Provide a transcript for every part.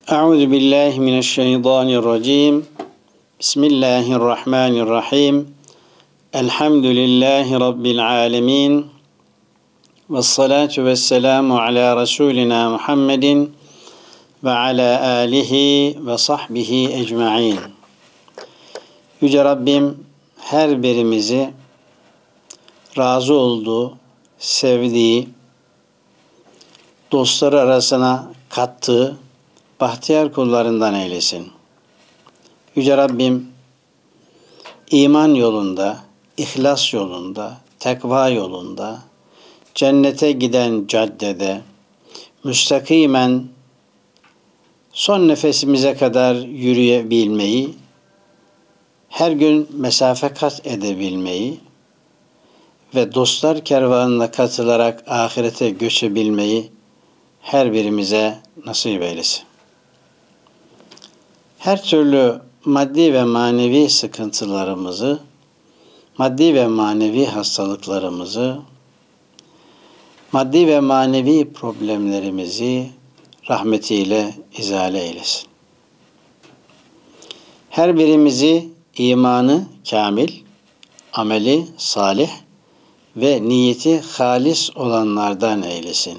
Euzu billahi mineşşeytanirracim. Bismillahirrahmanirrahim. Elhamdülillahi rabbil alamin. Ves salatu vesselamu ala Resulina Muhammedin ve ala alihi ve sahbihi ecmaîn. Yüce Rabbim her birimizi razı olduğu, sevdiği, dostları arasına kattığı bahtiyar kullarından eylesin. Yüce Rabbim iman yolunda, ihlas yolunda, tekva yolunda, cennete giden caddede müstakimen son nefesimize kadar yürüyebilmeyi, her gün mesafe kat edebilmeyi ve dostlar kervanına katılarak ahirete göçebilmeyi her birimize nasip eylesin. Her türlü maddi ve manevi sıkıntılarımızı, maddi ve manevi hastalıklarımızı, maddi ve manevi problemlerimizi rahmetiyle izale eylesin. Her birimizi imanı kamil, ameli salih ve niyeti halis olanlardan eylesin.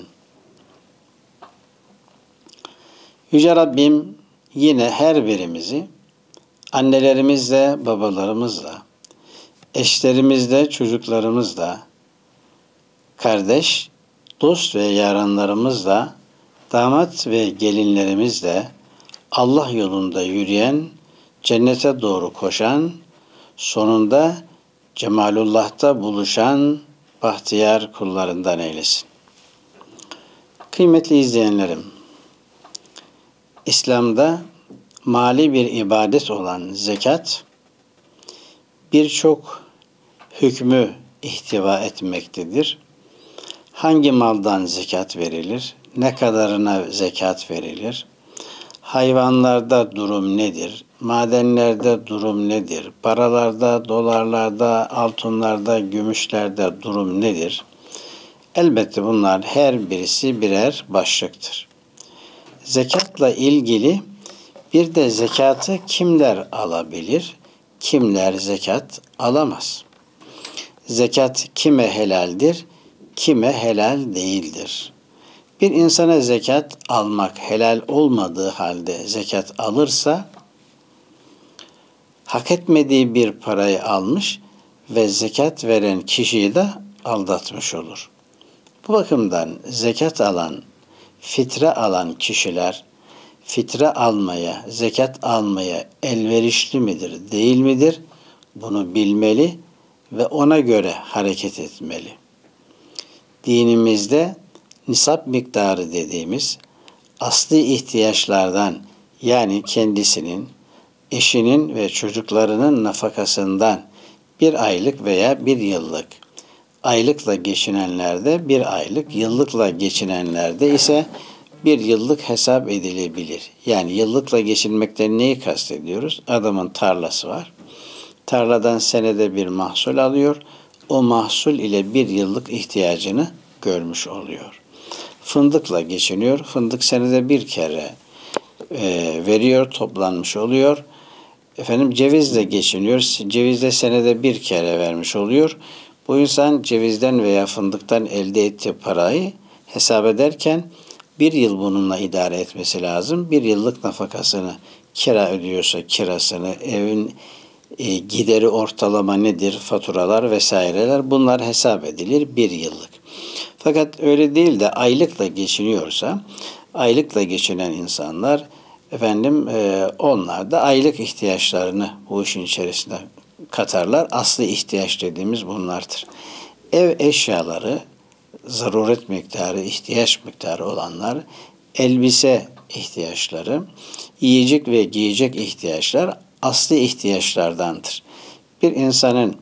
Yüce Rabbim yine her birimizi annelerimizle, babalarımızla, eşlerimizle, çocuklarımızla, kardeş, dost ve yaranlarımızla, damat ve gelinlerimizle Allah yolunda yürüyen, cennete doğru koşan, sonunda Cemalullah'ta buluşan bahtiyar kullarından eylesin. Kıymetli izleyenlerim, İslam'da mali bir ibadet olan zekat birçok hükmü ihtiva etmektedir. Hangi maldan zekat verilir? Ne kadarına zekat verilir? Hayvanlarda durum nedir? Madenlerde durum nedir? Paralarda, dolarlarda, altınlarda, gümüşlerde durum nedir? Elbette bunlar her birisi birer başlıktır. Zekatla ilgili bir de zekatı kimler alabilir, kimler zekat alamaz? Zekat kime helaldir, kime helal değildir? Bir insana zekat almak helal olmadığı halde zekat alırsa, hak etmediği bir parayı almış ve zekat veren kişiyi de aldatmış olur. Bu bakımdan zekat alan, fitre alan kişiler, fitre almaya, zekat almaya elverişli midir, değil midir? Bunu bilmeli ve ona göre hareket etmeli. Dinimizde nisap miktarı dediğimiz asli ihtiyaçlardan, yani kendisinin, eşinin ve çocuklarının nafakasından bir aylık veya bir yıllık, aylıkla geçinenlerde bir aylık, yıllıkla geçinenlerde ise bir yıllık hesap edilebilir. Yani yıllıkla geçinmekten neyi kastediyoruz? Adamın tarlası var. Tarladan senede bir mahsul alıyor. O mahsul ile bir yıllık ihtiyacını görmüş oluyor. Fındıkla geçiniyor. Fındık senede bir kere veriyor, toplanmış oluyor. Cevizle geçiniyor. Cevizle senede bir kere vermiş oluyor. Bu insan cevizden veya fındıktan elde ettiği parayı hesap ederken bir yıl bununla idare etmesi lazım. Bir yıllık nafakasını, kira ödüyorsa kirasını, evin gideri ortalama nedir, faturalar vesaireler, bunlar hesap edilir bir yıllık. Fakat öyle değil de aylıkla geçiniyorsa, aylıkla geçinen insanlar onlar da aylık ihtiyaçlarını bu işin içerisine katarlar. Asli ihtiyaç dediğimiz bunlardır. Ev eşyaları, zaruret miktarı, ihtiyaç miktarı olanlar, elbise ihtiyaçları, yiyecek ve giyecek ihtiyaçlar asli ihtiyaçlardandır. Bir insanın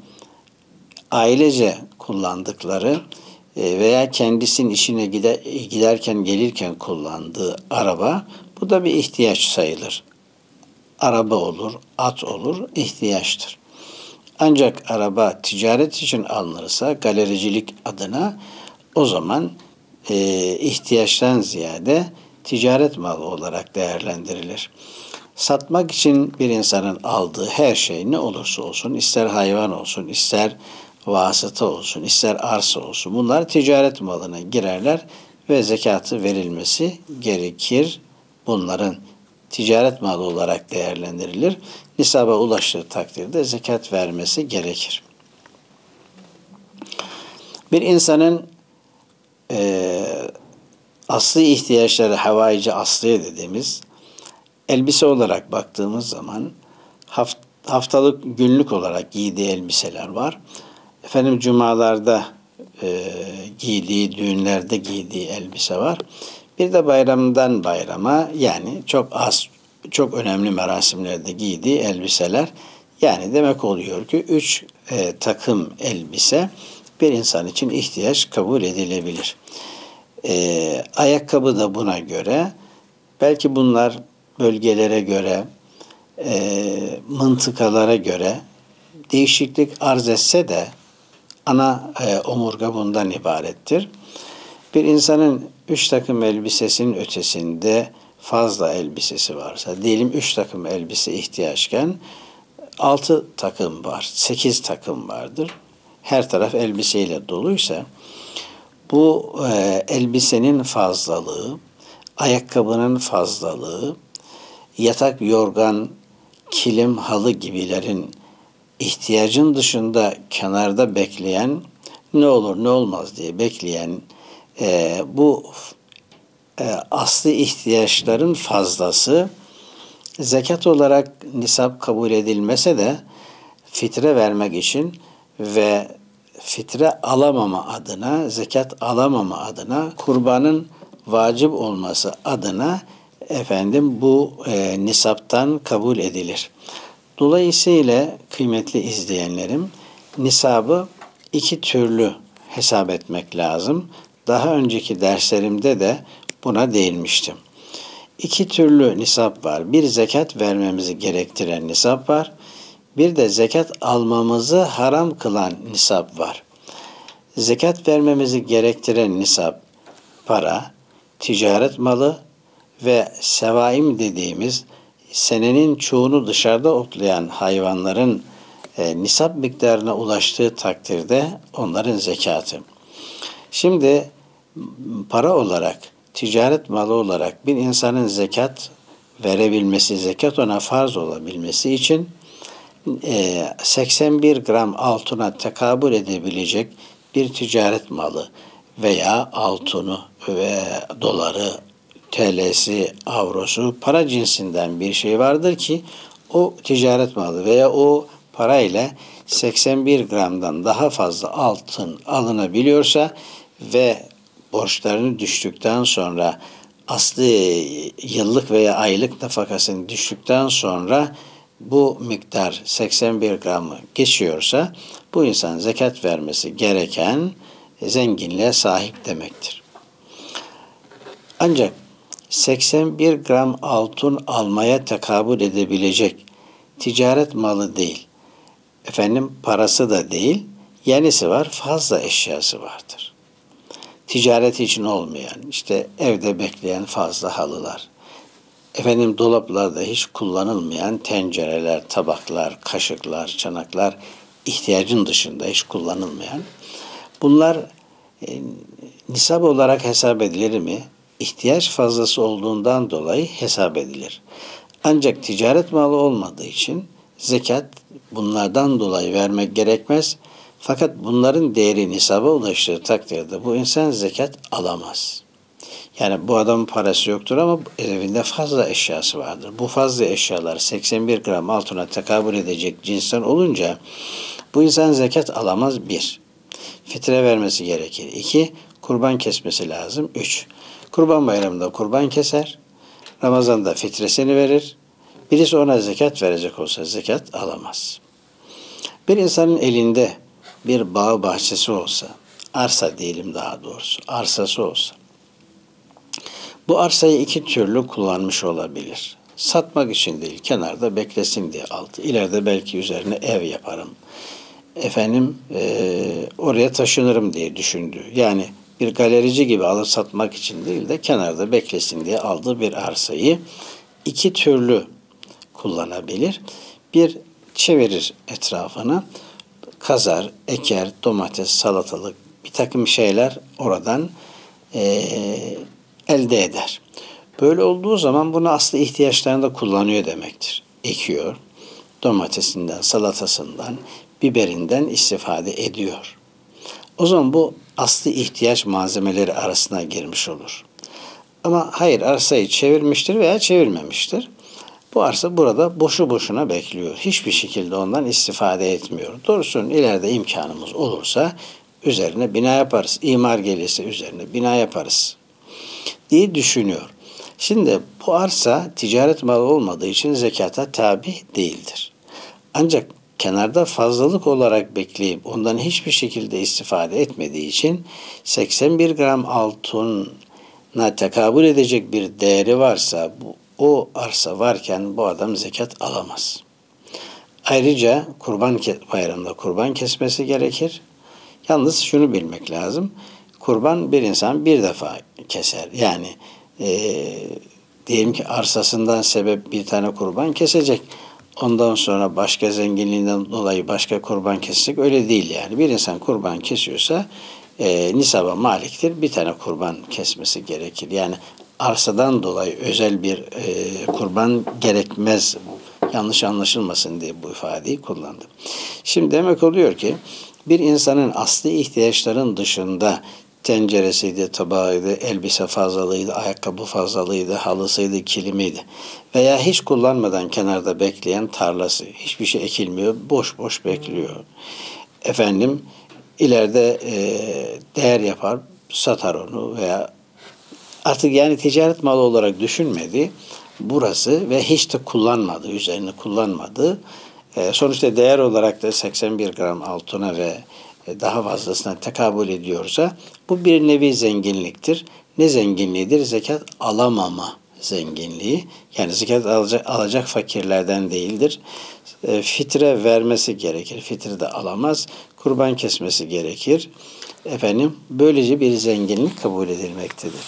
ailece kullandıkları veya kendisinin işine giderken gelirken kullandığı araba, bu da bir ihtiyaç sayılır. Araba olur, at olur, ihtiyaçtır. Ancak araba ticaret için alınırsa, galericilik adına, o zaman ihtiyaçtan ziyade ticaret malı olarak değerlendirilir. Satmak için bir insanın aldığı her şey ne olursa olsun, ister hayvan olsun, ister vasıta olsun, ister arsa olsun, bunlar ticaret malına girerler ve zekatı verilmesi gerekir. Bunların ticaret malı olarak değerlendirilir. Nisaba ulaştığı takdirde zekat vermesi gerekir. Bir insanın asli ihtiyaçları, havaici asliye dediğimiz elbise olarak baktığımız zaman haftalık, günlük olarak giydiği elbiseler var. Cumalarda giydiği, düğünlerde giydiği elbise var. Bir de bayramdan bayrama, yani çok az, çok önemli merasimlerde giydiği elbiseler. Yani demek oluyor ki 3 takım elbise bir insan için ihtiyaç kabul edilebilir. Ayakkabı da buna göre. Belki bunlar bölgelere göre, mıntıkalara göre değişiklik arz etse de ana omurga bundan ibarettir. Bir insanın 3 takım elbisesinin ötesinde fazla elbisesi varsa, diyelim 3 takım elbise ihtiyaçken 6 takım var, 8 takım vardır. Her taraf elbiseyle doluysa bu elbisenin fazlalığı, ayakkabının fazlalığı, yatak, yorgan, kilim, halı gibilerin ihtiyacın dışında kenarda bekleyen, ne olur ne olmaz diye bekleyen bu asli ihtiyaçların fazlası zekat olarak nisap kabul edilmese de fitre vermek için ve fitre alamama adına, zekat alamama adına, kurbanın vacip olması adına bu nisaptan kabul edilir. Dolayısıyla kıymetli izleyenlerim, nisabı 2 türlü hesap etmek lazım. Daha önceki derslerimde de buna değinmiştim. 2 türlü nisap var. Bir, zekat vermemizi gerektiren nisap var. Bir de zekat almamızı haram kılan nisap var. Zekat vermemizi gerektiren nisap para, ticaret malı ve sevaim dediğimiz senenin çoğunu dışarıda otlayan hayvanların nisap miktarına ulaştığı takdirde onların zekatı. Şimdi para olarak, ticaret malı olarak bir insanın zekat verebilmesi, zekat ona farz olabilmesi için 81 gram altına tekabül edebilecek bir ticaret malı veya altını ve doları, TL'si, avrosu, para cinsinden bir şey vardır ki o ticaret malı veya o parayla 81 gramdan daha fazla altın alınabiliyorsa ve borçlarını düştükten sonra aslı yıllık veya aylık nafakasını düştükten sonra bu miktar 81 gramı geçiyorsa bu insan zekat vermesi gereken zenginliğe sahip demektir. Ancak 81 gram altın almaya tekabül edebilecek ticaret malı değil, parası da değil, yenisi var, fazla eşyası vardır. Ticaret için olmayan, evde bekleyen fazla halılar, dolaplarda hiç kullanılmayan tencereler, tabaklar, kaşıklar, çanaklar, ihtiyacın dışında hiç kullanılmayan, bunlar nisap olarak hesap edilir mi? İhtiyaç fazlası olduğundan dolayı hesap edilir. Ancak ticaret malı olmadığı için zekat bunlardan dolayı vermek gerekmez. Fakat bunların değeri nisaba ulaştığı takdirde bu insan zekat alamaz. Yani bu adamın parası yoktur ama evinde fazla eşyası vardır. Bu fazla eşyalar 81 gram altına tekabül edecek cinsten olunca bu insan zekat alamaz. 1. Fitre vermesi gerekir. 2. Kurban kesmesi lazım. 3. Kurban bayramında kurban keser. Ramazan'da fitresini verir. Birisi ona zekat verecek olsa zekat alamaz. Bir insanın elinde bir bağ bahçesi olsa, arsa diyelim daha doğrusu, arsası olsa, bu arsayı 2 türlü kullanmış olabilir. Satmak için değil, kenarda beklesin diye aldı. İleride belki üzerine ev yaparım. Oraya taşınırım diye düşündü. Yani bir galerici gibi alıp satmak için değil de kenarda beklesin diye aldığı bir arsayı iki türlü kullanabilir. Bir, çevirir etrafını, kazar, eker, domates, salatalık bir takım şeyler oradan elde eder. Böyle olduğu zaman bunu aslı ihtiyaçlarında kullanıyor demektir. Ekiyor, domatesinden, salatasından, biberinden istifade ediyor. O zaman bu aslı ihtiyaç malzemeleri arasına girmiş olur. Ama hayır, arsayı çevirmiştir veya çevirmemiştir. Bu arsa burada boşu boşuna bekliyor. Hiçbir şekilde ondan istifade etmiyor. Doğrusu ileride imkanımız olursa üzerine bina yaparız. İmar gelirse üzerine bina yaparız diye düşünüyor. Şimdi bu arsa ticaret malı olmadığı için zekata tabi değildir. Ancak kenarda fazlalık olarak bekleyip ondan hiçbir şekilde istifade etmediği için 81 gram altına tekabül edecek bir değeri varsa o arsa varken bu adam zekat alamaz. Ayrıca kurban bayramında kurban kesmesi gerekir. Yalnız şunu bilmek lazım. Kurban bir insan bir defa keser. Yani diyelim ki arsasından sebep bir tane kurban kesecek. Ondan sonra başka zenginliğinden dolayı başka kurban kesecek. Öyle değil yani. Bir insan kurban kesiyorsa nisaba maliktir. Bir tane kurban kesmesi gerekir. Yani arsadan dolayı özel bir kurban gerekmez. Yanlış anlaşılmasın diye bu ifadeyi kullandım. Şimdi demek oluyor ki bir insanın asli ihtiyaçların dışında tenceresiydi, tabağıydı, elbise fazlalığıydı, ayakkabı fazlalığıydı, halısıydı, kilimiydi veya hiç kullanmadan kenarda bekleyen tarlası, hiçbir şey ekilmiyor, boş boş bekliyor. Efendim ileride değer yapar, satar onu veya artık yani ticaret malı olarak düşünmedi. Burası ve hiç de kullanmadı, üzerine kullanmadı. Sonuçta değer olarak da 81 gram altına ve daha fazlasına tekabül ediyorsa bu bir nevi zenginliktir. Ne zenginliğidir? Zekat alamama zenginliği. Yani zekat alacak fakirlerden değildir. Fitre vermesi gerekir. Fitre de alamaz. Kurban kesmesi gerekir. Efendim böylece bir zenginlik kabul edilmektedir.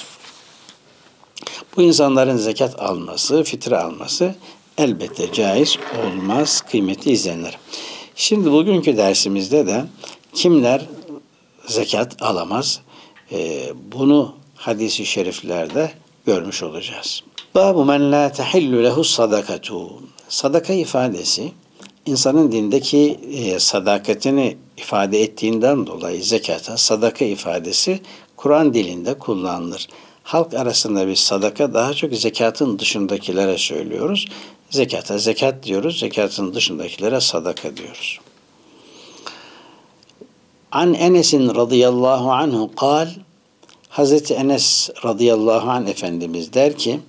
Bu insanların zekat alması, fitre alması elbette caiz olmaz kıymetli izleyenler. Şimdi bugünkü dersimizde de kimler zekat alamaz? Bunu hadis-i şeriflerde görmüş olacağız. Babu men la tahillu lehu sadakatu. Sadaka ifadesi insanın dindeki sadakatini ifade ettiğinden dolayı zekata sadaka ifadesi Kur'an dilinde kullanılır. Halk arasında biz sadaka daha çok zekatın dışındakilere söylüyoruz. Zekata zekat diyoruz, zekatın dışındakilere sadaka diyoruz. An Enes'in radıyallahu anhu kal, Hazreti Enes radıyallahu anh Efendimiz der ki,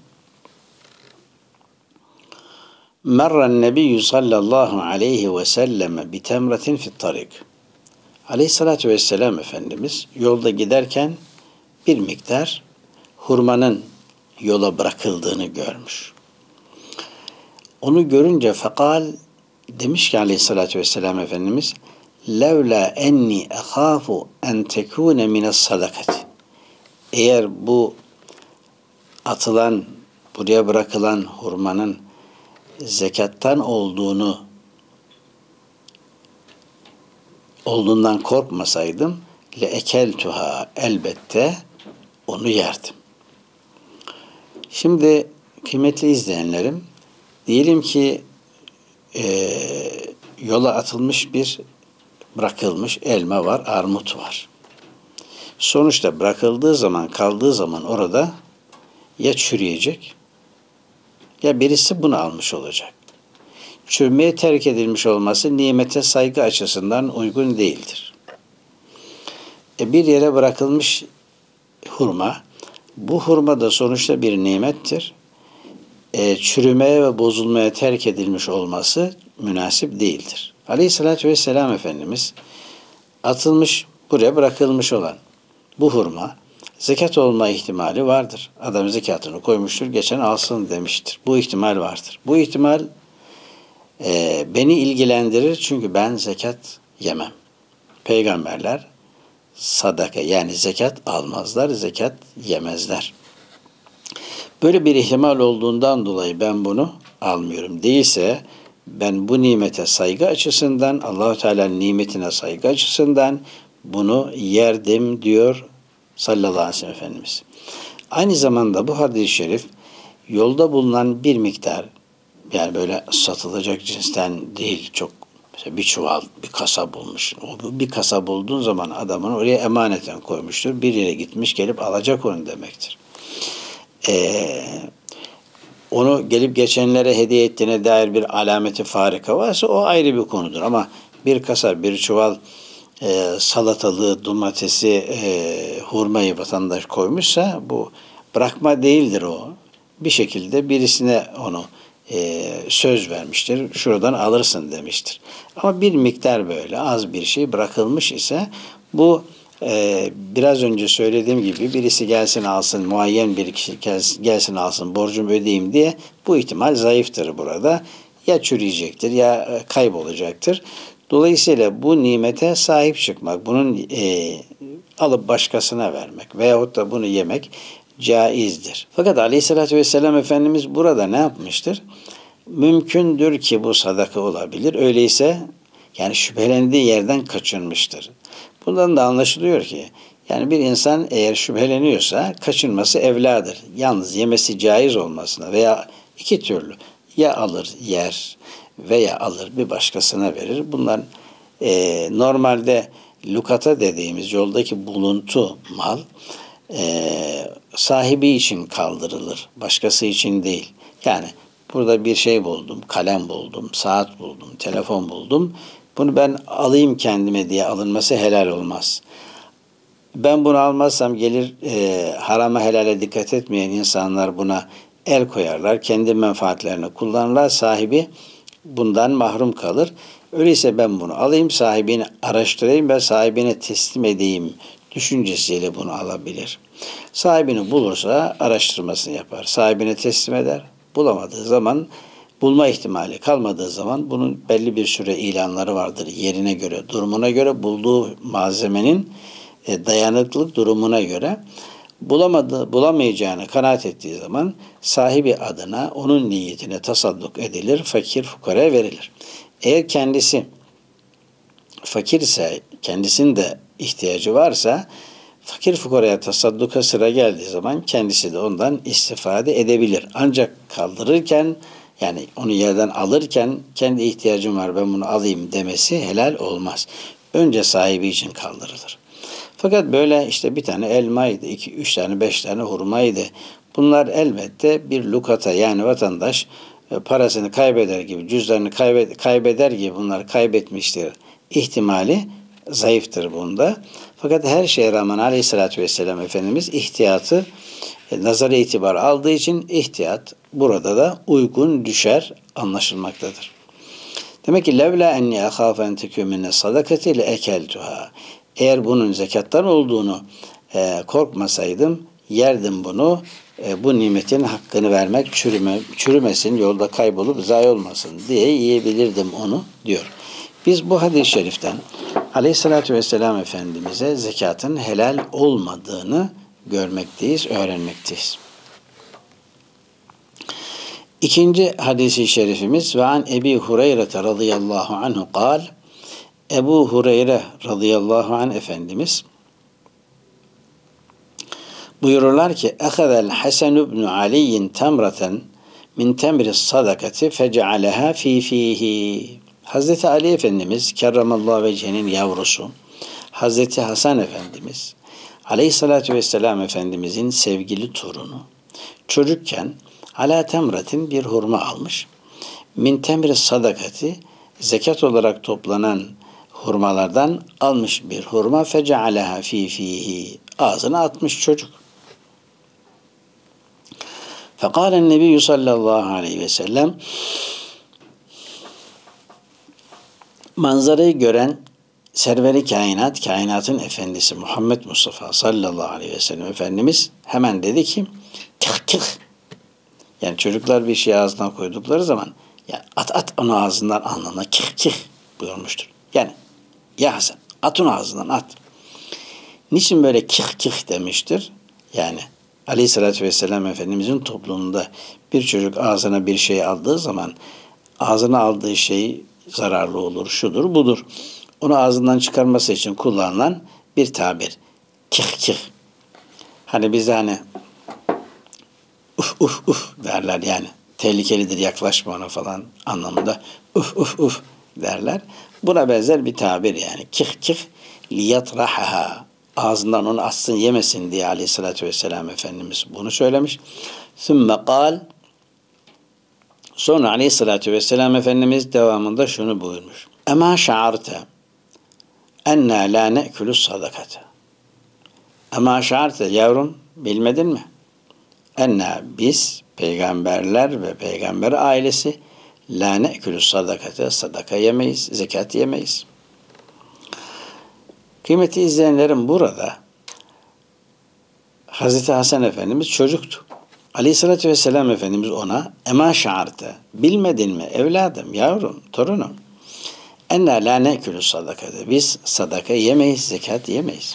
Merren nebiyyü sallallahu aleyhi ve selleme bitemretin fit tarik. Aleyhissalatü vesselam Efendimiz yolda giderken bir miktar hurmanın yola bırakıldığını görmüş. Onu görünce fekal demiş ki aleyhissalatü vesselam Efendimiz levla enni ehâfu en tekûne mines sadakati. Eğer bu atılan, buraya bırakılan hurmanın zekattan olduğundan korkmasaydım le ekeltuha elbette onu yerdim. Şimdi kıymetli izleyenlerim, diyelim ki yola atılmış bırakılmış elma var, armut var. Sonuçta bırakıldığı zaman, kaldığı zaman orada ya çürüyecek ya birisi bunu almış olacak. Çürümeye terk edilmiş olması nimete saygı açısından uygun değildir. Bir yere bırakılmış hurma, bu hurma da sonuçta bir nimettir. Çürümeye ve bozulmaya terk edilmiş olması münasip değildir. Aleyhissalatü vesselam Efendimiz atılmış, buraya bırakılmış olan bu hurma zekat olma ihtimali vardır. Adam zekatını koymuştur, geçen alsın demiştir. Bu ihtimal vardır. Bu ihtimal beni ilgilendirir çünkü ben zekat yemem. Peygamberler sadaka yani zekat almazlar, zekat yemezler. Böyle bir ihtimal olduğundan dolayı ben bunu almıyorum. Değilse ben bu nimete saygı açısından, Allah-u Teala'nın nimetine saygı açısından bunu yerdim diyor sallallahu aleyhi ve sellem Efendimiz. Aynı zamanda bu hadis-i şerif yolda bulunan bir miktar, yani böyle satılacak cinsten değil, çok mesela bir çuval, bir kasa bulmuş. O bir kasa bulduğun zaman adamın oraya emaneten koymuştur. Bir yere gitmiş gelip alacak onu demektir. Onu gelip geçenlere hediye ettiğine dair bir alameti farika varsa o ayrı bir konudur. Ama bir kasa, bir çuval salatalığı, domatesi, hurmayı vatandaş koymuşsa bu bırakma değildir o. Bir şekilde birisine onu söz vermiştir. Şuradan alırsın demiştir. Ama bir miktar böyle az bir şey bırakılmış ise bu biraz önce söylediğim gibi birisi gelsin alsın, muayyen bir kişi gelsin alsın, borcumu ödeyeyim diye bu ihtimal zayıftır burada. Ya çürüyecektir ya kaybolacaktır. Dolayısıyla bu nimete sahip çıkmak, bunun alıp başkasına vermek veyahut da bunu yemek caizdir. Fakat Aleyhisselatü Vesselam Efendimiz burada ne yapmıştır? Mümkündür ki bu sadaka olabilir. Öyleyse yani şüphelendiği yerden kaçınmıştır. Bundan da anlaşılıyor ki yani bir insan eğer şüpheleniyorsa kaçınması evladır. Yalnız yemesi caiz olmasına veya iki türlü ya alır yer veya alır bir başkasına verir. Bunlar normalde lukata dediğimiz yoldaki buluntu mal sahibi için kaldırılır. Başkası için değil. Yani burada bir şey buldum, kalem buldum, saat buldum, telefon buldum. Bunu ben alayım kendime diye alınması helal olmaz. Ben bunu almazsam gelir harama helale dikkat etmeyen insanlar buna el koyarlar. Kendi menfaatlerini kullanırlar. Sahibi bundan mahrum kalır. Öyleyse ben bunu alayım, sahibini araştırayım ve sahibine teslim edeyim düşüncesiyle bunu alabilir. Sahibini bulursa araştırmasını yapar. Sahibine teslim eder. Bulamadığı zaman, bulma ihtimali kalmadığı zaman bunun belli bir süre ilanları vardır. Yerine göre, durumuna göre, bulduğu malzemenin dayanıklılık durumuna göre bulamayacağını kanaat ettiği zaman sahibi adına onun niyetine tasadduk edilir, fakir fukaraya verilir. Eğer kendisi fakirse, kendisinin de ihtiyacı varsa fakir fukaraya tasadduka sıra geldiği zaman kendisi de ondan istifade edebilir. Ancak kaldırırken yani onu yerden alırken kendi ihtiyacım var ben bunu alayım demesi helal olmaz. Önce sahibi için kaldırılır. Fakat böyle işte bir tane elmaydı, iki, üç tane, beş tane hurmaydı. Bunlar elbette bir lukata yani vatandaş parasını kaybeder gibi, cüzdanını kaybeder gibi bunlar kaybetmiştir. İhtimali zayıftır bunda. Fakat her şeye rağmen Aleyhisselatü Vesselam Efendimiz ihtiyatı nazara itibar aldığı için ihtiyat burada da uygun düşer anlaşılmaktadır. Demek ki levla enni ahâfe en tekûmine sadakati le ekeltuha. Eğer bunun zekattan olduğunu korkmasaydım yerdim bunu. Bu nimetin hakkını vermek çürümesin, yolda kaybolup zayi olmasın diye yiyebilirdim onu diyor. Biz bu hadis-i şeriften Aleyhisselatü Vesselam Efendimiz'e zekatın helal olmadığını görmekteyiz, öğrenmekteyiz. İkinci hadis-i şerifimiz ve an Ebi Hureyre radıyallahu anhu kal. Ebu Hureyre radıyallahu anh Efendimiz buyururlar ki ehazel Hasan ibn Ali'in temraten min temri sadakati fecealeha fi fihi. Hazreti Ali Efendimiz kerramallahu vecehin yavrusu Hazreti Hasan Efendimiz Aleyhissalatü Vesselam Efendimizin sevgili torunu çocukken ala temratin bir hurma almış. Min temri sadakati zekat olarak toplanan hurmalardan almış bir hurma fecealeha fi fihi ağzına atmış çocuk. Fekalen Nebiyyü sallallahu aleyhi ve sellem manzarayı gören serveri kainat, kainatın efendisi Muhammed Mustafa sallallahu aleyhi ve sellem Efendimiz hemen dedi ki tık tık. Yani çocuklar bir şey ağzına koydukları zaman yani at onu ağzından alnına kıh kıh buyurmuştur. Yani ya Hasan at onu ağzından at. Niçin böyle kih kih demiştir? Yani Aleyhisselatü Vesselam Efendimizin toplumunda bir çocuk ağzına bir şey aldığı zaman ağzına aldığı şey zararlı olur, şudur, budur. Onu ağzından çıkarması için kullanılan bir tabir. Kih kih. Hani bize hani uf uf uf derler yani. Tehlikelidir, yaklaşma ona falan anlamında. Uf uf uf derler. Buna benzer bir tabir yani. Kih kih liyatrahaha. Ağzından onu atsın yemesin diye Aleyhisselatü Vesselam Efendimiz bunu söylemiş. Sümme kal. Sonra Aleyhisselatü Vesselam Efendimiz devamında şunu buyurmuş. Ema şa'arte enna la ne'kulü sadakate. Ema şa'arte yavrum bilmedin mi? Enna biz peygamberler ve peygamber ailesi la ne'kulü sadakate sadaka yemeyiz, zekat yemeyiz. Kıymetli izleyenlerim burada Hazreti Hasan Efendimiz çocuktu. Aleyhissalatü Vesselam Efendimiz ona ema şa'arte bilmedin mi evladım, yavrum, torunum? Enna la ne'kulü sadakate. Biz sadaka yemeyiz, zekat yemeyiz.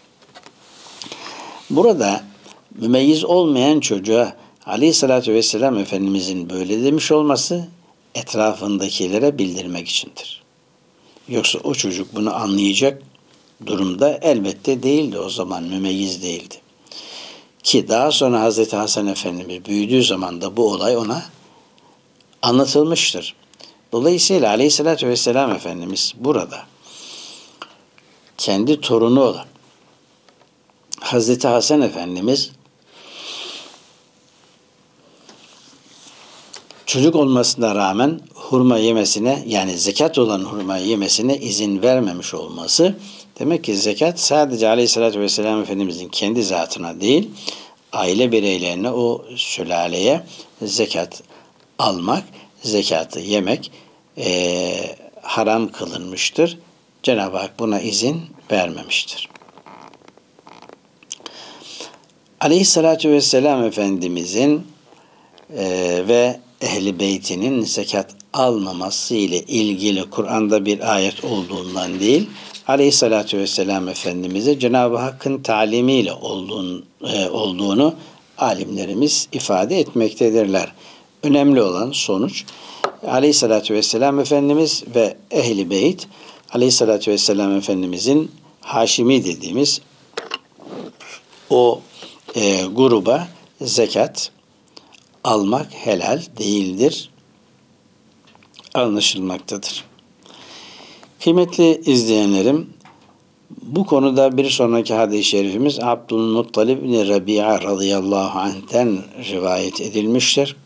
Burada mümeyyiz olmayan çocuğa Aleyhissalatü Vesselam Efendimizin böyle demiş olması etrafındakilere bildirmek içindir. Yoksa o çocuk bunu anlayacak durumda elbette değildi, o zaman mümeyyiz değildi. Ki daha sonra Hazreti Hasan Efendimiz büyüdüğü zaman da bu olay ona anlatılmıştır. Dolayısıyla Aleyhisselatü Vesselam Efendimiz burada kendi torunu olan Hazreti Hasan Efendimiz çocuk olmasına rağmen hurma yemesine, yani zekat olan hurma yemesine izin vermemiş olması, demek ki zekat sadece Aleyhisselatü Vesselam Efendimizin kendi zatına değil, aile bireylerine, o sülaleye zekat almak, zekatı yemek haram kılınmıştır. Cenab-ı Hak buna izin vermemiştir. Aleyhisselatü Vesselam Efendimizin ve Ehl-i Beytinin zekat almaması ile ilgili Kur'an'da bir ayet olduğundan değil, Aleyhisselatü Vesselam Efendimiz'e Cenab-ı Hakk'ın talimiyle olduğunu alimlerimiz ifade etmektedirler. Önemli olan sonuç, Aleyhisselatü Vesselam Efendimiz ve Ehl-i Beyt, Aleyhisselatü Vesselam Efendimiz'in Haşimi dediğimiz o gruba zekat almak helal değildir, anlaşılmaktadır. Kıymetli izleyenlerim, bu konuda bir sonraki hadis-i şerifimiz Abdülmuttalib bin Rabia radıyallahu anh'ten rivayet edilmiştir.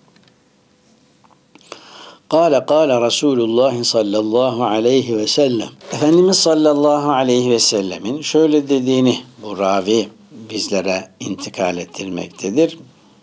Kâle Resulullah sallallahu aleyhi ve sellem. Efendimiz sallallahu aleyhi ve sellemin şöyle dediğini bu ravi bizlere intikal ettirmektedir.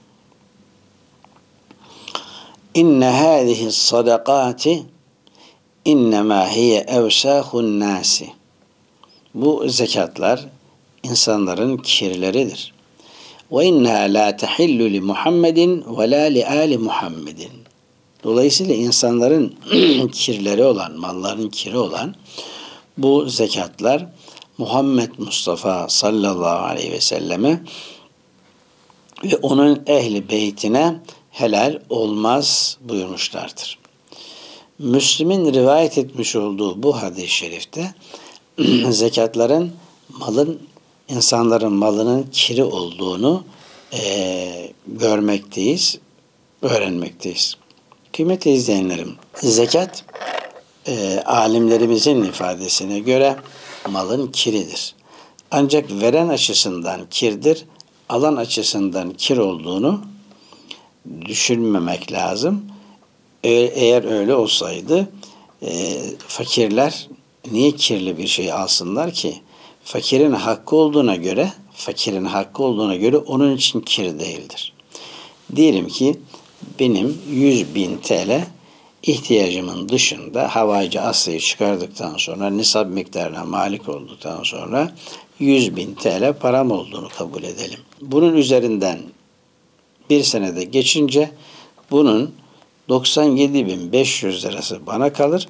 İnne hâzihi sadakâti innemâ hiye evsâhun nâsi. Bu zekatlar insanların kirleridir. Ve innehâ lâ tehillu li Muhammedin ve lâ li âli Muhammedin. Dolayısıyla insanların kirleri olan, malların kiri olan bu zekatlar Muhammed Mustafa sallallahu aleyhi ve selleme ve onun ehli beytine helal olmaz buyurmuşlardır. Müslim'in rivayet etmiş olduğu bu hadis-i şerifte zekatların insanların malının kiri olduğunu görmekteyiz, öğrenmekteyiz. Kıymetli izleyenlerim, zekat alimlerimizin ifadesine göre malın kiridir. Ancak veren açısından kirdir, alan açısından kir olduğunu düşünmemek lazım. Eğer öyle olsaydı fakirler niye kirli bir şey alsınlar ki? Fakirin hakkı olduğuna göre onun için kir değildir. Diyelim ki benim 100.000 TL ihtiyacımın dışında havaycı aslıyı çıkardıktan sonra, nisap miktarına malik olduktan sonra 100.000 TL param olduğunu kabul edelim. Bunun üzerinden bir senede geçince bunun 97.500 lirası bana kalır.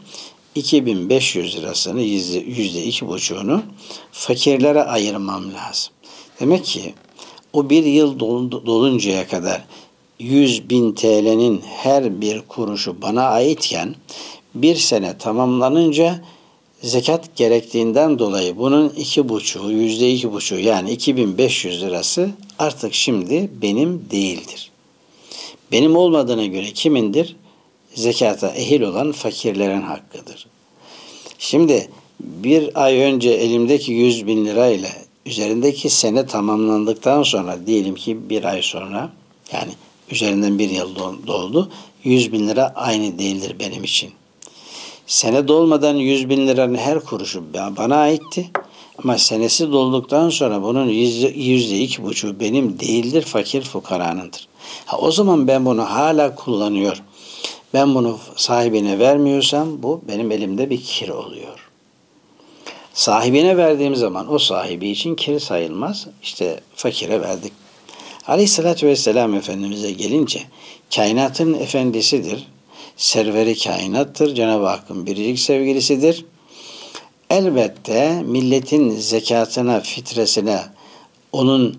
2.500 lirasını %2,5'unu fakirlere ayırmam lazım. Demek ki o bir yıl doluncaya kadar 100.000 TL'nin her bir kuruşu bana aitken bir sene tamamlanınca zekat gerektiğinden dolayı bunun %2,5'u yani 2.500 lirası artık şimdi benim değildir. Benim olmadığına göre kimindir? Zekata ehil olan fakirlerin hakkıdır. Şimdi bir ay önce elimdeki 100.000 lirayla üzerindeki sene tamamlandıktan sonra diyelim ki bir ay sonra yani üzerinden bir yıl doldu 100.000 lira aynı değildir benim için. Sene dolmadan 100.000 liranın her kuruşu bana aitti. Ama senesi dolduktan sonra bunun %2,5'u benim değildir, fakir fukaranındır. O zaman ben bunu hala kullanıyor. Ben bunu sahibine vermiyorsam bu benim elimde bir kir oluyor. Sahibine verdiğim zaman o sahibi için kir sayılmaz. İşte fakire verdik. Aleyhissalatü vesselam Efendimiz'e gelince kainatın efendisidir. Serveri kainattır. Cenab-ı Hakk'ın biricik sevgilisidir. Elbette milletin zekatına, fitresine onun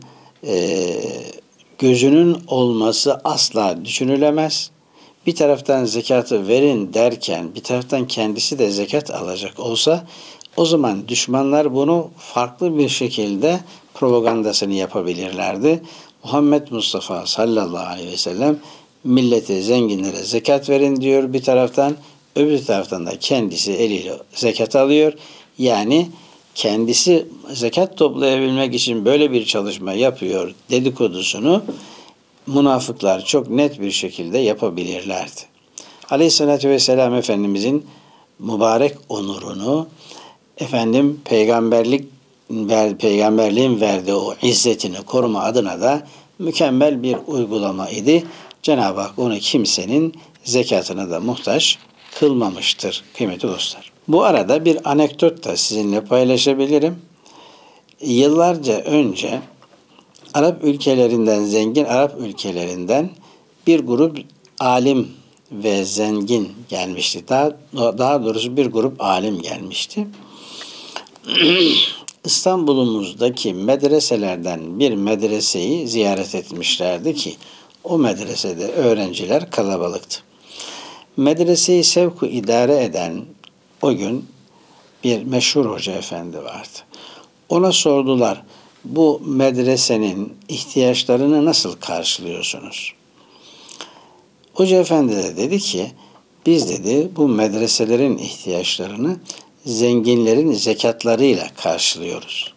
gözünün olması asla düşünülemez. Bir taraftan zekatı verin derken bir taraftan kendisi de zekat alacak olsa o zaman düşmanlar bunu farklı bir şekilde propagandasını yapabilirlerdi. Muhammed Mustafa sallallahu aleyhi ve sellem millete, zenginlere zekat verin diyor bir taraftan, öbür taraftan da kendisi eliyle zekat alıyor. Yani kendisi zekat toplayabilmek için böyle bir çalışma yapıyor dedikodusunu münafıklar çok net bir şekilde yapabilirlerdi. Aleyhissalatü vesselam Efendimizin mübarek onurunu peygamberliğin verdiği o izzetini koruma adına da mükemmel bir uygulama idi. Cenab-ı Hak onu kimsenin zekatına da muhtaç kılmamıştır kıymetli dostlar. Bu arada bir anekdot da sizinle paylaşabilirim. Yıllarca önce zengin Arap ülkelerinden bir grup alim ve zengin gelmişti. Daha doğrusu bir grup alim gelmişti. İstanbul'umuzdaki medreselerden bir medreseyi ziyaret etmişlerdi ki o medresede öğrenciler kalabalıktı. Medreseyi sevku idare eden o gün bir meşhur hoca efendi vardı. Ona sordular, bu medresenin ihtiyaçlarını nasıl karşılıyorsunuz? Hoca efendi de dedi ki, biz dedi bu medreselerin ihtiyaçlarını zenginlerin zekatlarıyla karşılıyoruz.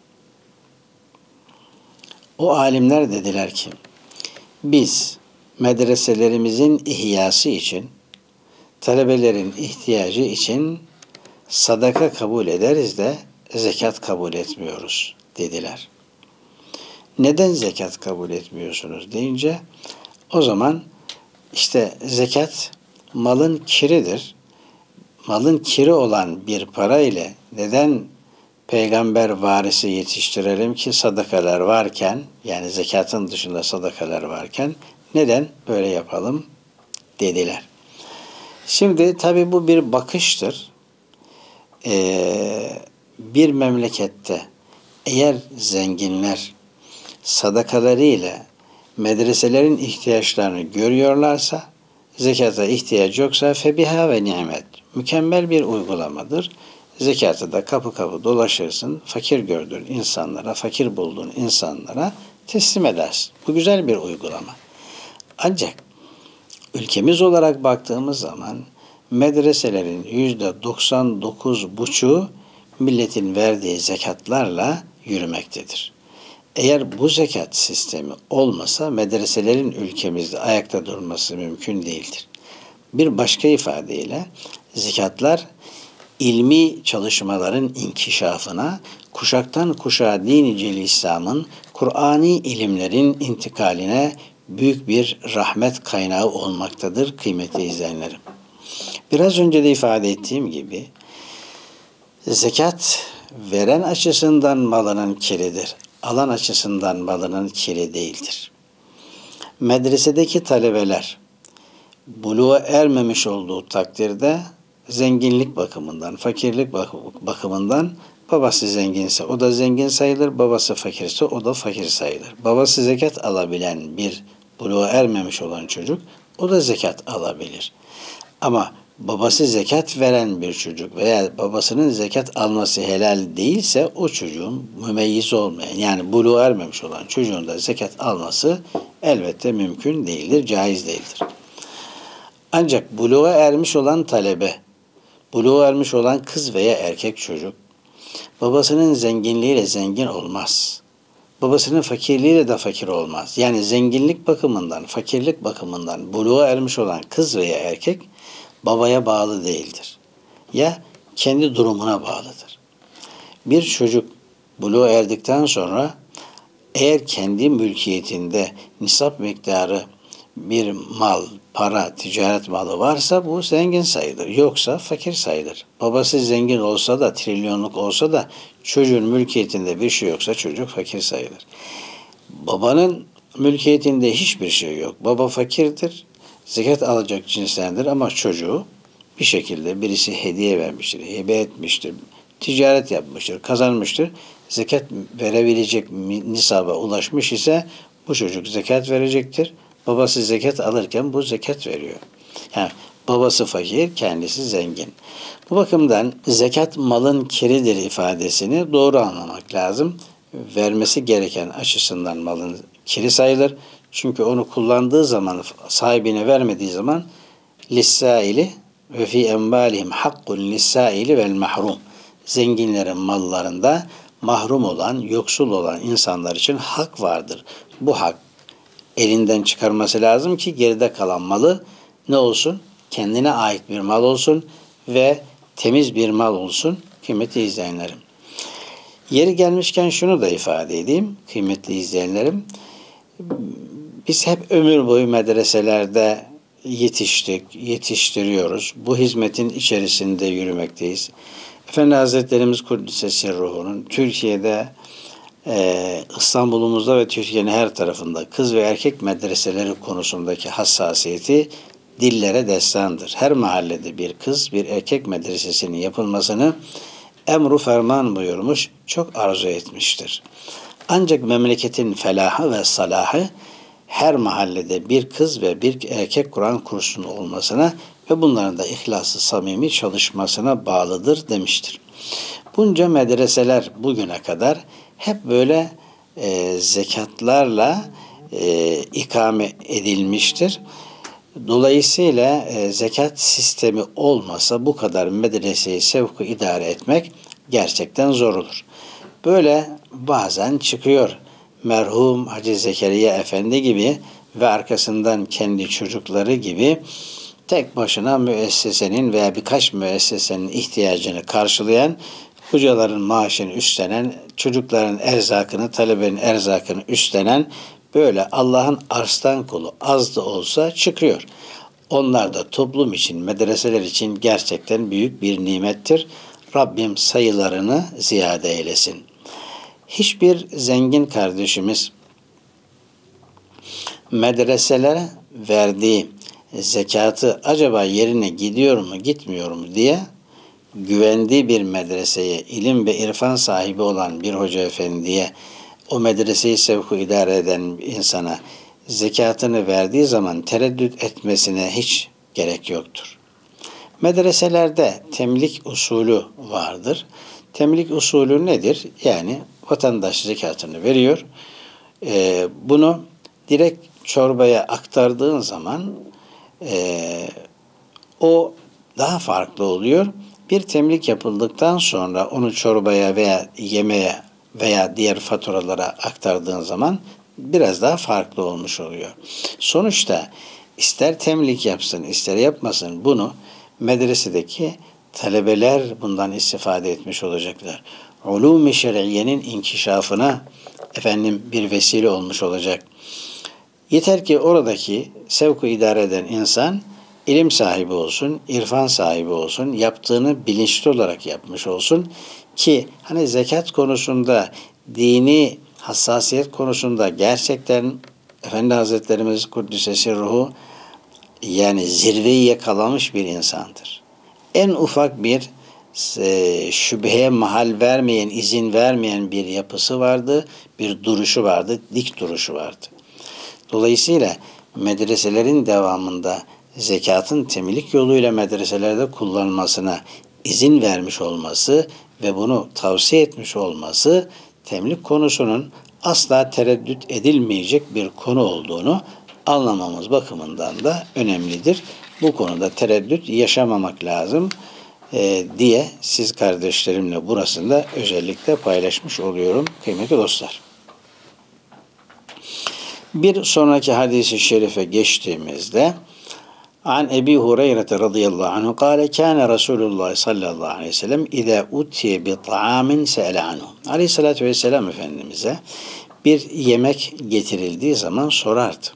O alimler dediler ki, biz medreselerimizin ihyası için, talebelerin ihtiyacı için sadaka kabul ederiz de zekat kabul etmiyoruz dediler. Neden zekat kabul etmiyorsunuz deyince o zaman işte zekat malın kiridir. Malın kiri olan bir para ile neden peygamber varisi yetiştirelim ki sadakalar varken yani zekatın dışında sadakalar varken neden böyle yapalım dediler. Şimdi tabii bu bir bakıştır. Bir memlekette eğer zenginler sadakalarıyla medreselerin ihtiyaçlarını görüyorlarsa, zekata ihtiyaç yoksa febiha ve nimet. Mükemmel bir uygulamadır. Zekatı da kapı kapı dolaşırsın, fakir gördüğün insanlara, fakir bulduğun insanlara teslim edersin. Bu güzel bir uygulama. Ancak ülkemiz olarak baktığımız zaman medreselerin %99,5'u milletin verdiği zekatlarla yürümektedir. Eğer bu zekat sistemi olmasa medreselerin ülkemizde ayakta durması mümkün değildir. Bir başka ifadeyle zekatlar ilmi çalışmaların inkişafına, kuşaktan kuşağa din-i celil İslam'ın, Kur'ani ilimlerin intikaline büyük bir rahmet kaynağı olmaktadır kıymetli izleyenlerim. Biraz önce de ifade ettiğim gibi zekat veren açısından malının kiridir. Alan açısından malının kiri değildir. Medresedeki talebeler buluğa ermemiş olduğu takdirde zenginlik bakımından, fakirlik bakımından babası zenginse o da zengin sayılır, babası fakirse o da fakir sayılır. Babası zekat alabilen bir buluğa ermemiş olan çocuk o da zekat alabilir. Ama babası zekat veren bir çocuk veya babasının zekat alması helal değilse o çocuğun mümeyyiz olmayan yani buluğa ermemiş olan çocuğun da zekat alması elbette mümkün değildir, caiz değildir. Ancak buluğa ermiş olan talebe, buluğa ermiş olan kız veya erkek çocuk babasının zenginliğiyle zengin olmaz. Babasının fakirliğiyle de fakir olmaz. Yani zenginlik bakımından, fakirlik bakımından buluğa ermiş olan kız veya erkek babaya bağlı değildir. Ya kendi durumuna bağlıdır. Bir çocuk buluğa erdikten sonra eğer kendi mülkiyetinde nisap miktarı bir mal, para, ticaret malı varsa bu zengin sayılır. Yoksa fakir sayılır. Babası zengin olsa da, trilyonluk olsa da çocuğun mülkiyetinde bir şey yoksa çocuk fakir sayılır. Babanın mülkiyetinde hiçbir şey yok. Baba fakirdir, zekat alacak cinsendir ama çocuğu bir şekilde birisi hediye vermiştir, hibe etmiştir, ticaret yapmıştır, kazanmıştır. Zekat verebilecek nisaba ulaşmış ise bu çocuk zekat verecektir. Babası zekat alırken bu zekat veriyor. Yani babası fakir, kendisi zengin. Bu bakımdan zekat malın kiridir ifadesini doğru anlamak lazım. Vermesi gereken açısından malın kiri sayılır. Çünkü onu kullandığı zaman, sahibine vermediği zaman lissaili ve fi envalihim hakkun lissaili vel mahrum. Zenginlerin mallarında mahrum olan, yoksul olan insanlar için hak vardır. Bu hak elinden çıkarması lazım ki geride kalan malı ne olsun? Kendine ait bir mal olsun ve temiz bir mal olsun kıymetli izleyenlerim. Yeri gelmişken şunu da ifade edeyim kıymetli izleyenlerim. Biz hep ömür boyu medreselerde yetiştik, yetiştiriyoruz. Bu hizmetin içerisinde yürümekteyiz. Efendi Hazretlerimiz Kuddise Sirruhu'nun Türkiye'de İstanbul'umuzda ve Türkiye'nin her tarafında kız ve erkek medreseleri konusundaki hassasiyeti dillere destandır. Her mahallede bir kız, bir erkek medresesinin yapılmasını emru ferman buyurmuş, çok arzu etmiştir. Ancak memleketin felahı ve salahı her mahallede bir kız ve bir erkek Kur'an kursunun olmasına ve bunların da ihlaslı, samimi çalışmasına bağlıdır demiştir. Bunca medreseler bugüne kadar hep böyle zekatlarla ikame edilmiştir. Dolayısıyla zekat sistemi olmasa bu kadar medreseyi sevku idare etmek gerçekten zor olur. Böyle bazen çıkıyor merhum Hacı Zekeriya Efendi gibi ve arkasından kendi çocukları gibi tek başına müessesenin veya birkaç müessesenin ihtiyacını karşılayan, hocaların maaşını üstlenen, çocukların erzakını, talebenin erzakını üstlenen böyle Allah'ın arslan kulu az da olsa çıkıyor. Onlar da toplum için, medreseler için gerçekten büyük bir nimettir. Rabbim sayılarını ziyade eylesin. Hiçbir zengin kardeşimiz medreselere verdiği zekatı acaba yerine gidiyor mu, gitmiyor mu diye güvendiği bir medreseye, ilim ve irfan sahibi olan bir hoca efendiye, o medreseyi sevku idare eden insana zekatını verdiği zaman tereddüt etmesine hiç gerek yoktur. Medreselerde temlik usulü vardır. Temlik usulü nedir? Yani vatandaş zekatını veriyor. Bunu direkt çorbaya aktardığın zaman o daha farklı oluyor. Bir temlik yapıldıktan sonra onu çorbaya veya yemeğe veya diğer faturalara aktardığın zaman biraz daha farklı olmuş oluyor. Sonuçta ister temlik yapsın, ister yapmasın bunu medresedeki talebeler bundan istifade etmiş olacaklar. Ulûm-i şer'iyenin inkişafına bir vesile olmuş olacak. Yeter ki oradaki sevku idare eden insan ilim sahibi olsun, irfan sahibi olsun, yaptığını bilinçli olarak yapmış olsun ki hani zekat konusunda, dini hassasiyet konusunda gerçekten Efendi Hazretlerimiz Kuddise Sirruhu yani zirveyi yakalamış bir insandır. En ufak bir şüpheye mahal vermeyen, izin vermeyen bir yapısı vardı, bir duruşu vardı, dik duruşu vardı. Dolayısıyla medreselerin devamında zekatın temlik yoluyla medreselerde kullanılmasına izin vermiş olması ve bunu tavsiye etmiş olması temlik konusunun asla tereddüt edilmeyecek bir konu olduğunu anlamamız bakımından da önemlidir. Bu konuda tereddüt yaşamamak lazım diye siz kardeşlerimle burasında özellikle paylaşmış oluyorum kıymetli dostlar. Bir sonraki hadis-i şerife geçtiğimizde An Ebi Hureyre radıyallahu anhu kâle kâne Resulullah sallallahu aleyhi ve sellem idâ utiye bi ta'amin se'ele anhu. Aleyhissalatü vesselam Efendimiz'e bir yemek getirildiği zaman sorardı.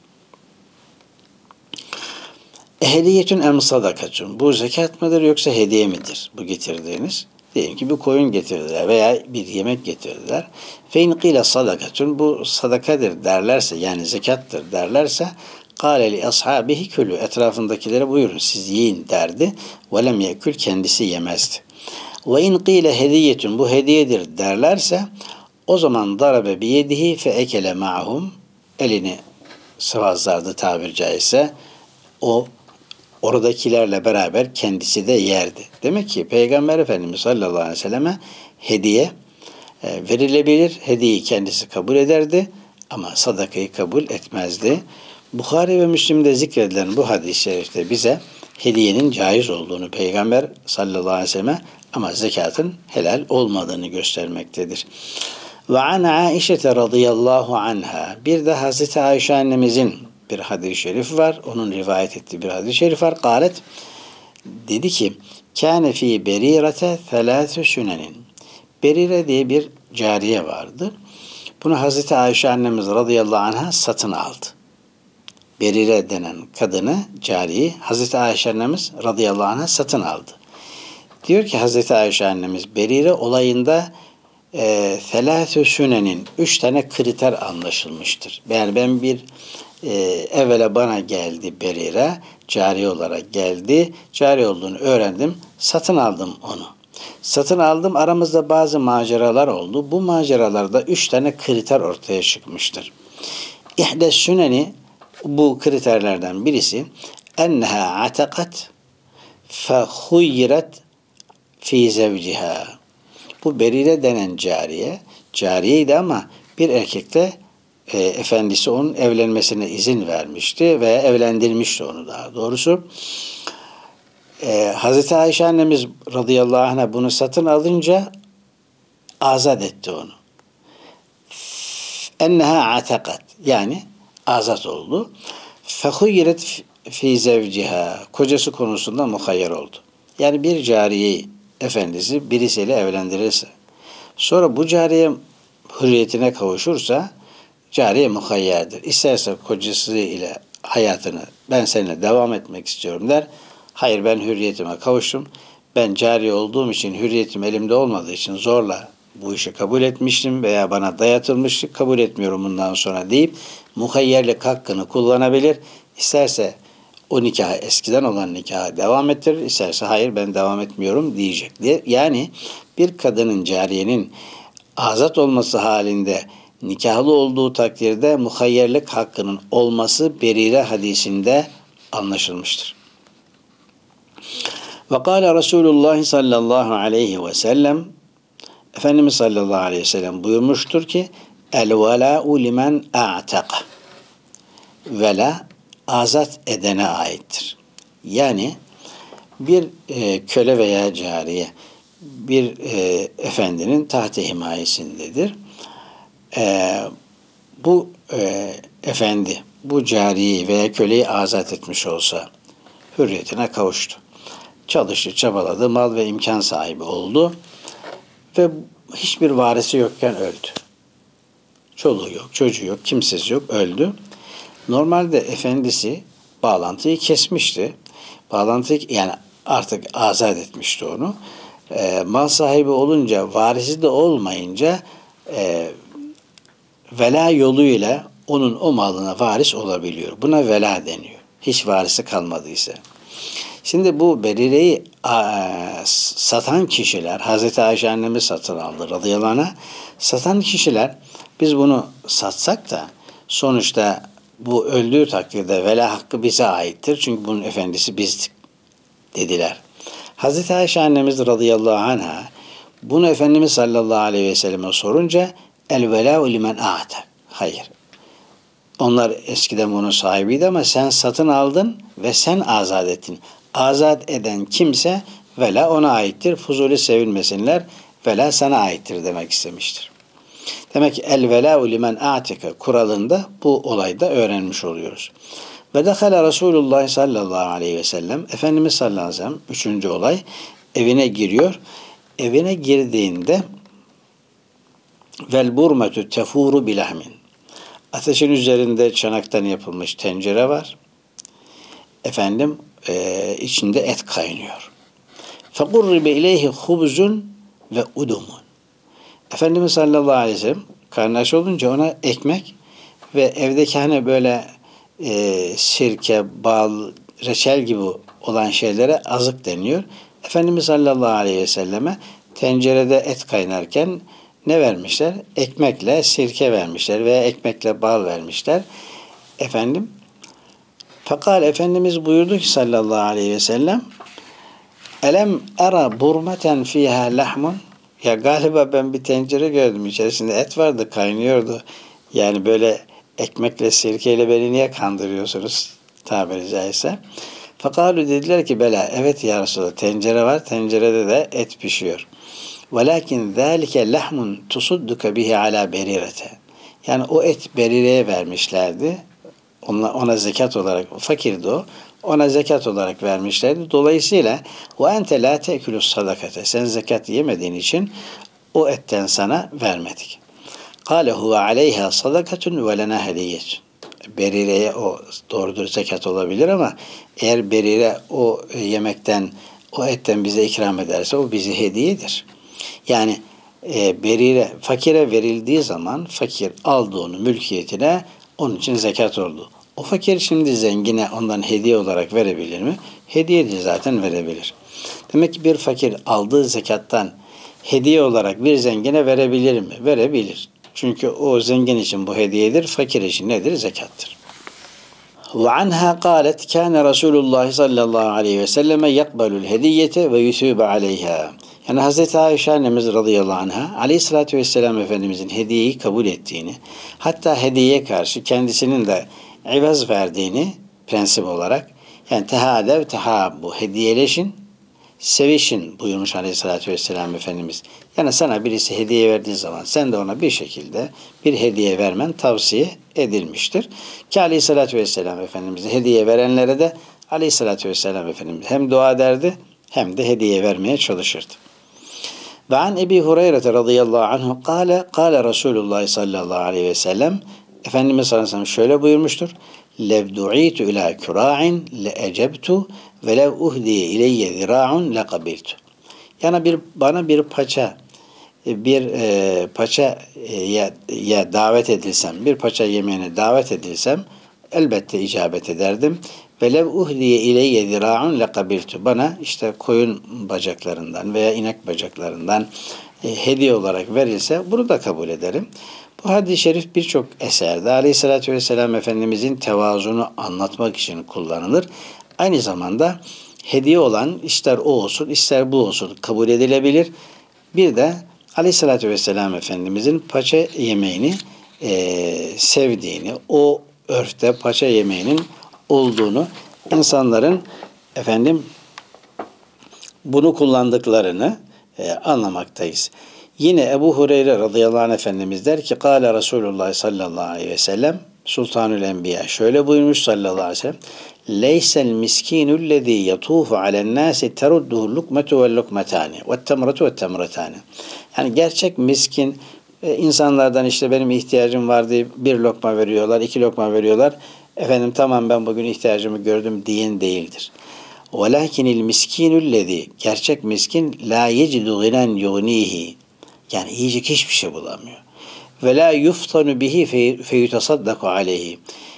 Hediyetün em sadakatun. Bu zekat mıdır yoksa hediye midir bu getirdiğiniz? Diyelim ki bir koyun getirdiler veya bir yemek getirdiler. Fe in qîle sadakatun. Bu sadakadır derlerse yani zekattır derlerse kâle li ashabihi külü. Etrafındakilere buyurun siz yiyin derdi. Ve lem yekül kendisi yemezdi. Ve in qîle hediyetun. Bu hediyedir derlerse o zaman darabe biyedihi fe ekele ma'hum. Elini sıvazlardı tabir caizse. O oradakilerle beraber kendisi de yerdi. Demek ki Peygamber Efendimiz sallallahu aleyhi ve selleme hediye verilebilir. Hediyeyi kendisi kabul ederdi ama sadakayı kabul etmezdi. Bukhari ve Müslim'de zikredilen bu hadis-i şerifte bize hediyenin caiz olduğunu Peygamber sallallahu aleyhi ve selleme ama zekatın helal olmadığını göstermektedir. Ve an Aişe radıyallahu anha. Bir de Hazreti Ayşe annemizin bir hadis-i şerif var. Onun rivayet ettiği bir hadis-i şerif var. Galet dedi ki kâne fî berirete thelâthü sünenin. Berire diye bir cariye vardı. Bunu Hazreti Ayşe annemiz radıyallahu anha satın aldı. Berire denen kadını, cariyi Hazreti Ayşe annemiz radıyallahu anha satın aldı. Diyor ki Hazreti Ayşe annemiz Berire olayında thelâthü sünenin 3 tane kriter anlaşılmıştır. Yani ben bir evvela bana geldi Berire, cari olarak geldi. Cari olduğunu öğrendim, satın aldım onu. Satın aldım, aramızda bazı maceralar oldu. Bu maceralarda 3 tane kriter ortaya çıkmıştır. İhdes süneni, bu kriterlerden birisi enneha atakat fehuyyiret fi zevciha. Bu Berire denen cariyeydi ama bir erkekle efendisi onun evlenmesine izin vermişti ve evlendirmişti onu daha doğrusu. Hazreti Ayşe annemiz radıyallahu anh'a bunu satın alınca azat etti onu. Enneha atakat yani azat oldu. Fehuyyiret fi zevciha kocası konusunda muhayyer oldu. Yani bir cariyeyi efendisi birisiyle evlendirirse sonra bu cariye hürriyetine kavuşursa cariye muhayyerdir. İsterse kocası ile hayatını ben seninle devam etmek istiyorum der. Hayır ben hürriyetime kavuştum. Ben cariye olduğum için hürriyetim elimde olmadığı için zorla bu işi kabul etmiştim veya bana dayatılmıştı. Kabul etmiyorum bundan sonra deyip muhayyerlik hakkını kullanabilir. İsterse o nikahı eskiden olan nikahı devam ettirir. İsterse hayır ben devam etmiyorum diyecek diye. Yani bir kadının cariyenin azat olması halinde nikahlı olduğu takdirde muhayyerlik hakkının olması Berire hadisinde anlaşılmıştır. Ve kâle Resulullah sallallahu aleyhi ve sellem Efendimiz sallallahu aleyhi ve sellem buyurmuştur ki el velâ'u limen a'taka. Vela azat edene aittir. Yani bir köle veya cariye bir efendinin taht-ı himayesindedir. Bu efendi bu cariyeyi veya köleyi azat etmiş olsa hürriyetine kavuştu. Çalıştı, çabaladı, mal ve imkan sahibi oldu ve hiçbir varisi yokken öldü. Çoluğu yok, çocuğu yok, kimsesi yok, öldü. Normalde efendisi bağlantıyı kesmişti. Bağlantıyı yani artık azat etmişti onu. Mal sahibi olunca, varisi de olmayınca vela yoluyla onun o malına varis olabiliyor. Buna vela deniyor. Hiç varisi kalmadıysa. Şimdi bu Berire'yi satan kişiler, Hazreti Ayşe annemiz satın aldı radıyallahu anh'a. Satan kişiler, biz bunu satsak da sonuçta bu öldüğü takdirde vela hakkı bize aittir. Çünkü bunun efendisi bizdik dediler. Hazreti Ayşe annemiz radıyallahu anh'a bunu Efendimiz sallallahu aleyhi ve selleme sorunca el velâ'u limen a'ta. Hayır. Onlar eskiden bunun sahibiydi ama sen satın aldın ve sen azat ettin. Azat eden kimse vela ona aittir. Fuzuli sevilmesinler. Vela sana aittir demek istemiştir. Demek ki el velâ'u limen a'tika kuralında bu olayda öğrenmiş oluyoruz. Ve dekhala Resulullah sallallahu aleyhi ve sellem, Efendimiz sallallahu aleyhi ve sellem, üçüncü olay, evine giriyor. Evine girdiğinde vel burmetu tefuru bilahmin. Ateşin üzerinde çanaktan yapılmış tencere var. İçinde et kaynıyor. Fekurribe ileyhi hubzun ve udumun. Efendimiz sallallahu aleyhi ve sellem karnı olunca ona ekmek ve evdeki hani böyle sirke, bal, reçel gibi olan şeylere azık deniyor. Efendimiz sallallahu aleyhi ve selleme tencerede et kaynarken ne vermişler? Ekmekle sirke vermişler veya ekmekle bal vermişler. Fakat Efendimiz buyurdu ki sallallahu aleyhi ve sellem elem ara burmeten fiha lahmun. Ya galiba ben bir tencere gördüm. İçerisinde et vardı, kaynıyordu. Yani böyle ekmekle, sirkeyle beni niye kandırıyorsunuz tabiri caizse? Fakalu dediler ki bela, evet ya Resulallah, tencere var, tencerede de et pişiyor. Velakin zâlike lahmun tusudduka bihi ala berirete. Yani o et Berire'ye vermişlerdi. Ona zekat olarak, fakirdi o. Ona zekat olarak vermişlerdi. Dolayısıyla ve ente la te'kulus sadakate. Sen zekat yemediğin için o etten sana vermedik. Kâle huve aleyha sadakatun ve lena hediyetun. Berire'ye o doğrudur zekat olabilir ama eğer Berire o yemekten, o etten bize ikram ederse o bize hediyedir. Yani Berire fakire verildiği zaman fakir aldı onu mülkiyetine, onun için zekat oldu. O fakir şimdi zengine ondan hediye olarak verebilir mi? Hediye de zaten verebilir. Demek ki bir fakir aldığı zekattan hediye olarak bir zengine verebilir mi? Verebilir. Çünkü o zengin için bu hediyedir, fakir için nedir? Zekattır. Ve anha qalet kana Resulullah sallallahu aleyhi ve selleme yakbalul hediyete ve yusubu aleyha. Yani Hazreti Ayşe annemiz radıyallahu anha aleyhissalatü vesselam Efendimizin hediyeyi kabul ettiğini, hatta hediyeye karşı kendisinin de ivaz verdiğini prensip olarak, yani tehadev tehabbu, hediyeleşin, sevişin buyurmuş aleyhissalatü vesselam Efendimiz. Yani sana birisi hediye verdiği zaman sen de ona bir şekilde bir hediye vermen tavsiye edilmiştir. Ki aleyhissalatü vesselam Efendimiz'e hediye verenlere de aleyhissalatü vesselam Efendimiz hem dua ederdi hem de hediye vermeye çalışırdı. Ve an Ebi Hureyre radıyallahu anhu kâle Resulullah sallallahu aleyhi ve sellem, Efendimiz sallallahu aleyhi ve sellem şöyle buyurmuştur. Lev du'itu ila kura'in le ecebtu ve lev uhdiye ileyye zira'un le kabiltu. Yani bana bir paçaya davet edilsem, bir paça yemeğine davet edilsem elbette icabet ederdim. Ve lev uhdiye ileyye zira'un le kabiltu. Bana işte koyun bacaklarından veya inek bacaklarından hediye olarak verilse bunu da kabul ederim. Bu hadis-i şerif birçok eserde aleyhissalatü vesselam Efendimizin tevazunu anlatmak için kullanılır. Aynı zamanda hediye olan ister o olsun ister bu olsun kabul edilebilir. Bir de aleyhissalatü vesselam Efendimizin paça yemeğini sevdiğini, o örfte paça yemeğinin olduğunu, insanların bunu kullandıklarını anlamaktayız. Yine Ebu Hureyre radıyallahu anh Efendimiz der ki Kâle Resulullah sallallahu aleyhi ve sellem Sultanül Enbiya şöyle buyurmuş sallallahu aleyhi ve sellem Leysel miskinüllezî yatûfu alennâsi terudduhu lukmetu ve lukmetâni ve temretu ve temretâni. Yani gerçek miskin insanlardan işte benim ihtiyacım var diye bir lokma veriyorlar, iki lokma veriyorlar. Efendim tamam ben bugün ihtiyacımı gördüm diyen değildir. Velakinil miskinüllezî gerçek miskin la yecidu ginen yugnihi. Yani yiyecek hiçbir şey bulamıyor. Ve la yuftanu bihi feyutasaddaku aleyhi.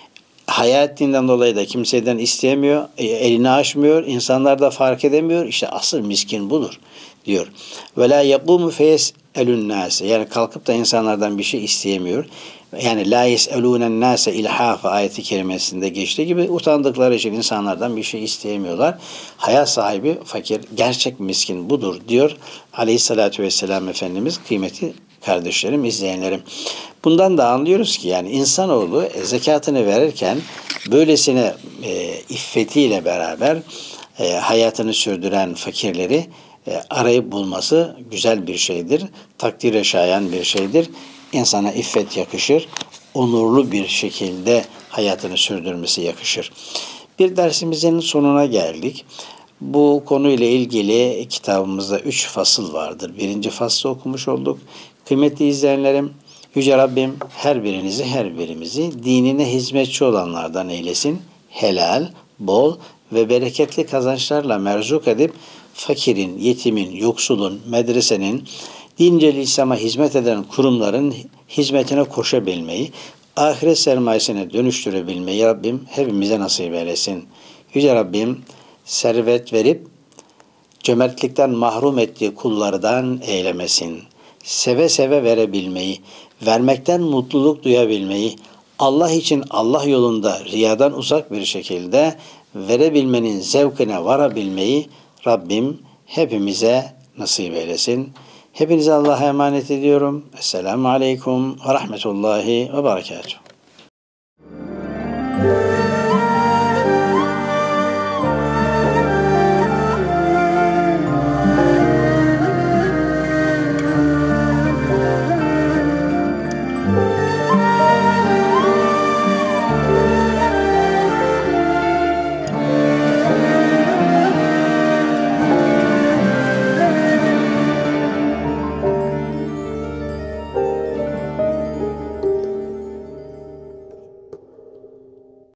haya ettiğinden dolayı da kimseden isteyemiyor, elini açmıyor, insanlar da fark edemiyor. İşte asıl miskin budur diyor. Ve la yaqumu feyeselun nase. Yani kalkıp da insanlardan bir şey isteyemiyor. Yani la yeselunen nase ilhafa ayeti kerimesinde geçtiği gibi utandıkları için insanlardan bir şey isteyemiyorlar. Haya sahibi fakir, gerçek miskin budur diyor Aleyhissalatü vesselam Efendimiz. Kıymeti kardeşlerim, izleyenlerim. Bundan da anlıyoruz ki yani insanoğlu zekatını verirken böylesine iffetiyle beraber hayatını sürdüren fakirleri arayıp bulması güzel bir şeydir. Takdire şayan bir şeydir. İnsana iffet yakışır. Onurlu bir şekilde hayatını sürdürmesi yakışır. Bir dersimizin sonuna geldik. Bu konuyla ilgili kitabımızda 3 fasıl vardır. Birinci faslı okumuş olduk. Kıymetli izleyenlerim, Yüce Rabbim her birimizi dinine hizmetçi olanlardan eylesin. Helal, bol ve bereketli kazançlarla merzuk edip fakirin, yetimin, yoksulun, medresenin, dince İslam'a hizmet eden kurumların hizmetine koşabilmeyi, ahiret sermayesine dönüştürebilmeyi Rabbim hepimize nasip eylesin. Yüce Rabbim servet verip cömertlikten mahrum ettiği kullardan eylemesin. Seve seve verebilmeyi, vermekten mutluluk duyabilmeyi, Allah için Allah yolunda riyadan uzak bir şekilde verebilmenin zevkine varabilmeyi Rabbim hepimize nasip eylesin. Hepinize Allah'a emanet ediyorum. Esselamu Aleyküm ve Rahmetullahi ve Berekatuhu.